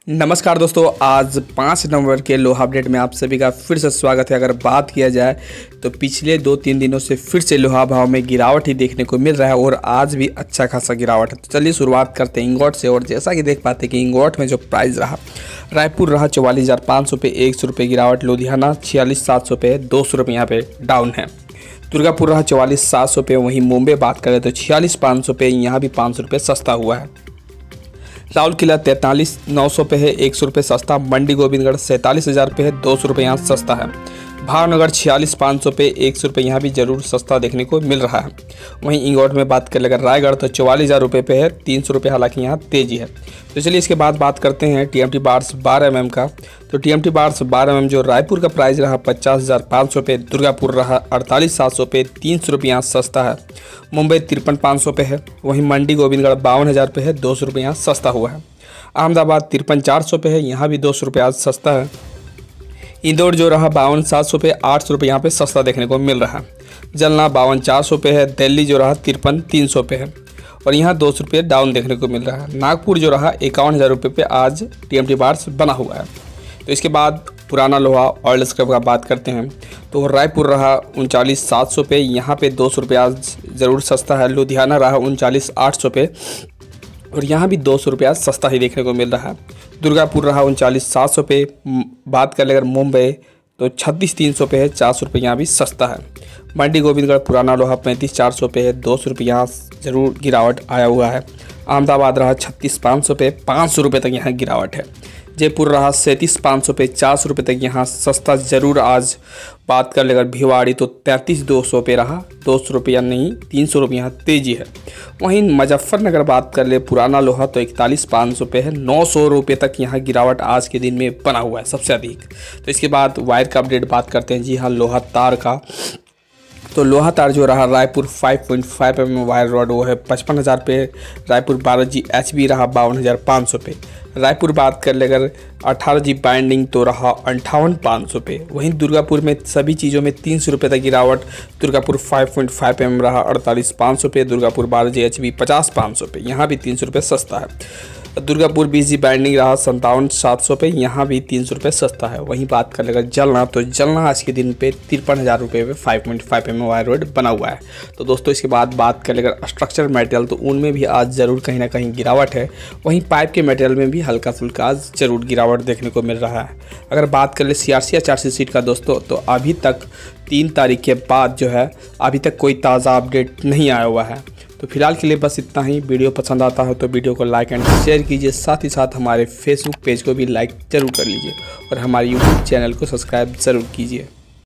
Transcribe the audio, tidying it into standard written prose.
नमस्कार दोस्तों, आज 5 नवंबर के लोहा अपडेट में आप सभी का फिर से स्वागत है। अगर बात किया जाए तो पिछले 2-3 दिनों से फिर से लोहा भाव में गिरावट ही देखने को मिल रहा है और आज भी अच्छा खासा गिरावट है। तो चलिए शुरुआत करते हैं इंगोट से। और जैसा कि देख पाते हैं कि इंगोट में जो प्राइस रहा, रायपुर रहा 44,500 पे 100 रुपये गिरावट, लुधियाना 46,700 पे 200 रुपये यहाँ पे डाउन है। दुर्गापुर रहा 44,700 पे। वहीं मुंबई बात करें तो 46,500 पे, यहाँ भी 500 रुपये सस्ता हुआ है। राउल किला 43,900 पे है 100 रुपये सस्ता। मंडी गोविंदगढ़ 47,000 पे है 200 रुपये यहाँ सस्ता है। भावनगर 46,500 पे 100 रुपये यहाँ भी जरूर सस्ता देखने को मिल रहा है। वहीं इंगोट में बात करें अगर रायगढ़ तो 44,000 रुपये पे है 300 रुपये, हालांकि यहाँ तेजी है। तो चलिए इसके बाद बात करते हैं टीएमटी बार्स 12 mm का। तो टीएमटी बार्स 12 mm जो रायपुर का प्राइस रहा 50,500 पे, दुर्गापुर रहा 48,700 पे 300 रुपये यहाँ सस्ता है। मुंबई 53,500 पे है। वहीं मंडी गोविंदगढ़ 52,000 पे है 200 रुपये यहाँ सस्ता हुआ है। अहमदाबाद 53,400 पे है, यहाँ भी 200 रुपये आज सस्ता है। इंदौर जो रहा 52,700 पे 800 रुपये यहाँ पे सस्ता देखने को मिल रहा है। जलना 52,400 पे है। दिल्ली जो रहा 53,300 पे है और यहाँ 200 रुपये डाउन देखने को मिल रहा है। नागपुर जो रहा 51,000 रुपये पे आज टीएमटी बार्स बना हुआ है। तो इसके बाद पुराना लोहा ऑयल स्क्रैप का बात करते हैं तो रायपुर रहा 39,700 पे, यहाँ पे 200 रुपये आज ज़रूर सस्ता है। लुधियाना रहा 39,800 पे और यहाँ भी 200 रुपये आज सस्ता ही देखने को मिल रहा है। दुर्गापुर रहा 39,700 पे। बात कर ले अगर मुंबई तो 36,300 पे है 400 रुपये यहाँ भी सस्ता है। मंडी गोविंदगढ़ पुराना लोहा 35,400 पे है 200 रुपये यहाँ ज़रूर गिरावट आया हुआ है। अहमदाबाद रहा 36,500 पे 500 रुपये तक यहाँ गिरावट है। जयपुर रहा 37,500 पे 400 रुपये तक यहाँ सस्ता ज़रूर आज। बात कर ले अगर भिवाड़ी तो 33,200 पे रहा 200 रुपया नहीं 300 रुपये यहाँ तेजी है। वहीं मुजफ्फरनगर बात कर ले पुराना लोहा तो 41,500 पे है 900 रुपये तक यहाँ गिरावट आज के दिन में बना हुआ है सबसे अधिक। तो इसके बाद वायर का अपडेट बात करते हैं। जी हाँ, लोहा तार का तो लोहा तार जो रहा रायपुर 5.5 mm वायर रॉड वो है 55,000 पे। रायपुर 12G HB रहा 52,500 पे। रायपुर बात कर ले अगर 18G बाइंडिंग तो रहा 58,500 पे। वहीं दुर्गापुर में सभी चीज़ों में 300 रुपये तक गिरावट। दुर्गापुर 5.5 mm रहा 48,500 पे। दुर्गापुर 12G HB 50,500 पे, यहाँ भी 300 रुपये सस्ता है। दुर्गापुर 20G बाइंडिंग रहा 57,700 पे, यहाँ भी 300 रुपये सस्ता है। वहीं बात कर लेगा जलना तो जलना आज के दिन पे 53,000 रुपये पे 5.5 mm वायर रोड बना हुआ है। तो दोस्तों इसके बाद बात कर लेगा स्ट्रक्चर मटेरियल तो उनमें भी आज ज़रूर कहीं ना कहीं गिरावट है। वहीं पाइप के मटेरियल में भी हल्का फुल्का आज ज़रूर गिरावट देखने को मिल रहा है। अगर बात कर ले CRC या चार्जशीट शीट का दोस्तों तो अभी तक 3 तारीख के बाद जो है अभी तक कोई ताज़ा अपडेट नहीं आया हुआ है। तो फिलहाल के लिए बस इतना ही। वीडियो पसंद आता हो तो वीडियो को लाइक एंड शेयर कीजिए, साथ ही साथ हमारे फेसबुक पेज को भी लाइक ज़रूर कर लीजिए और हमारे यूट्यूब चैनल को सब्सक्राइब ज़रूर कीजिए।